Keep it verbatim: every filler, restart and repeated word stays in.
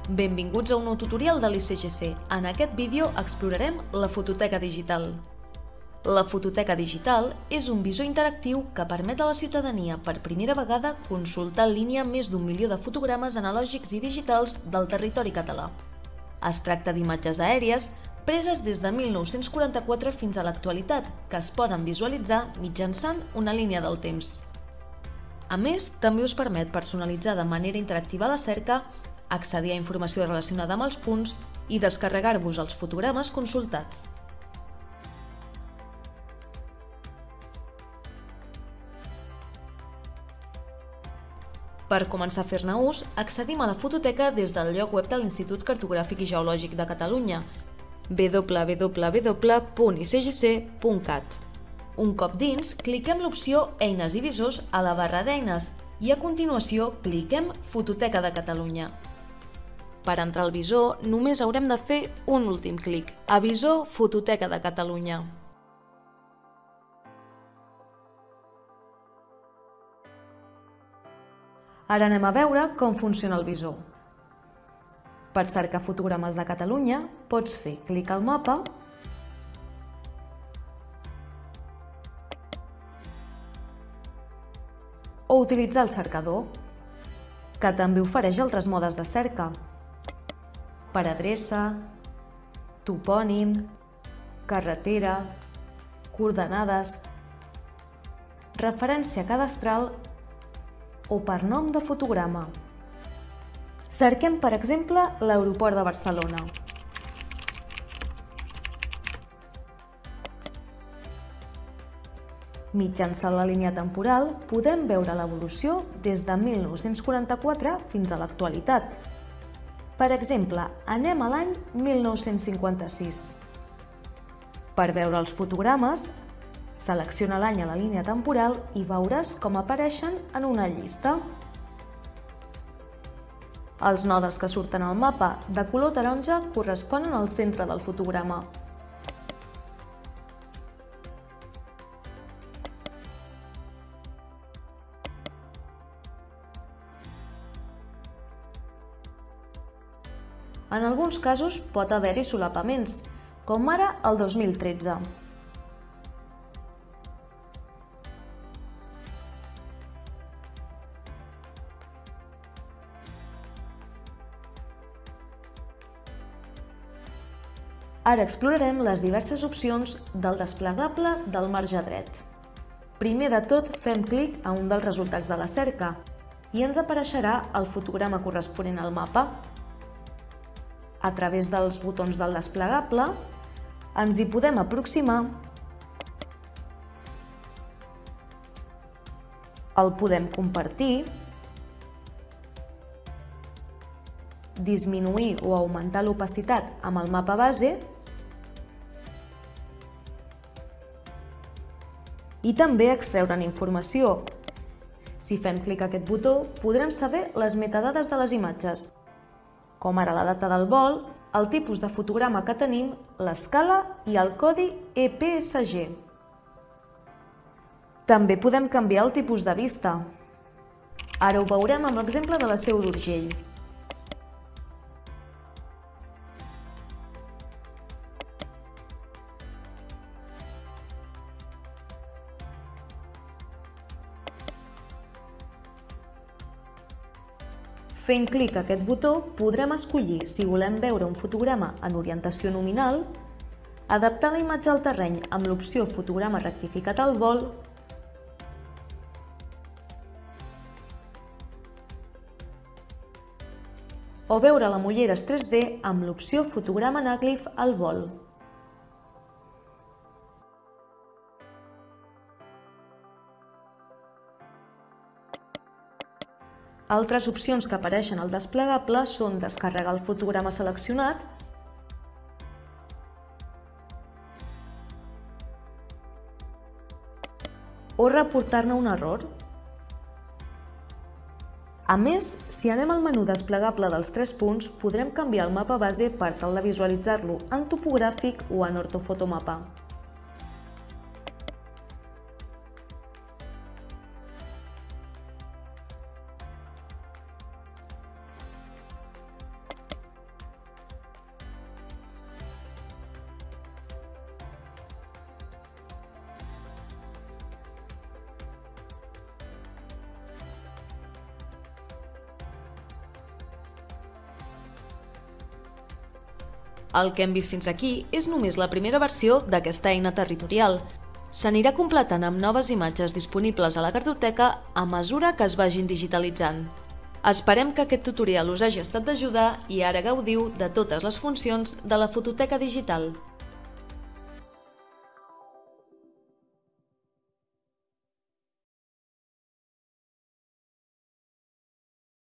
Benvinguts a un nou tutorial de l'I C G C. En aquest vídeo explorarem la fototeca digital. La fototeca digital és un visor interactiu que permet a la ciutadania per primera vegada consultar en línia més d'un milió de fotogrames analògics i digitals del territori català. Es tracta d'imatges aèries preses des de mil nou-cents quaranta-quatre fins a l'actualitat, que es poden visualitzar mitjançant una línia del temps. A més, també us permet personalitzar de manera interactiva la cerca, accedir a informació relacionada amb els punts i descarregar-vos els fotogrames consultats. Per començar a fer-ne ús, accedim a la fototeca des del lloc web de l'Institut Cartogràfic i Geològic de Catalunya, w w w punt i c g c punt cat. Un cop dins, cliquem l'opció Eines i visors a la barra d'eines i a continuació cliquem Fototeca de Catalunya. Per entrar al visor, només haurem de fer un últim clic, a Visor Fototeca de Catalunya. Ara anem a veure com funciona el visor. Per cercar fotogrames de Catalunya, pots fer clic al mapa o utilitzar el cercador, que també ofereix altres modes de cerca, per adreça, topònim, carretera, coordenades, referència cadastral o per nom de fotograma. Cerquem, per exemple, l'aeroport de Barcelona. Mitjançant la línia temporal podem veure l'evolució des de mil nou-cents quaranta-quatre fins a l'actualitat. Per exemple, anem a l'any mil nou-cents cinquanta-sis. Per veure els fotogrames, selecciona l'any a la línia temporal i veuràs com apareixen en una llista. Els nodes que surten al mapa de color taronja corresponen al centre del fotograma. En alguns casos pot haver-hi solapaments, com ara el dos mil tretze. Ara explorarem les diverses opcions del desplegable del marge dret. Primer de tot, fem clic a un dels resultats de la cerca i ens apareixerà el fotograma corresponent al mapa. A través dels botons del desplegable, ens hi podem aproximar, el podem compartir, disminuir o augmentar l'opacitat amb el mapa base i també extreure'n informació. Si fem clic a aquest botó, podrem saber les metadades de les imatges, com ara la data del vol, el tipus de fotograma que tenim, l'escala i el codi E P S G. També podem canviar el tipus de vista. Ara ho veurem amb l'exemple de la Seu d'Urgell. Fent clic a aquest botó podrem escollir si volem veure un fotograma en orientació nominal, adaptar la imatge al terreny amb l'opció Fotograma rectificat al vol, o veure la Mulleres tres D amb l'opció Fotograma anàglif al vol. Altres opcions que apareixen al desplegable són descarregar el fotograma seleccionat, o reportar-ne un error. A més, si anem al menú desplegable dels tres punts, podrem canviar el mapa base per tal de visualitzar-lo en topogràfic o en ortofotomapa. El que hem vist fins aquí és només la primera versió d'aquesta eina territorial. S'anirà completant amb noves imatges disponibles a la cartoteca a mesura que es vagin digitalitzant. Esperem que aquest tutorial us hagi estat d'ajuda i ara gaudiu de totes les funcions de la fototeca digital.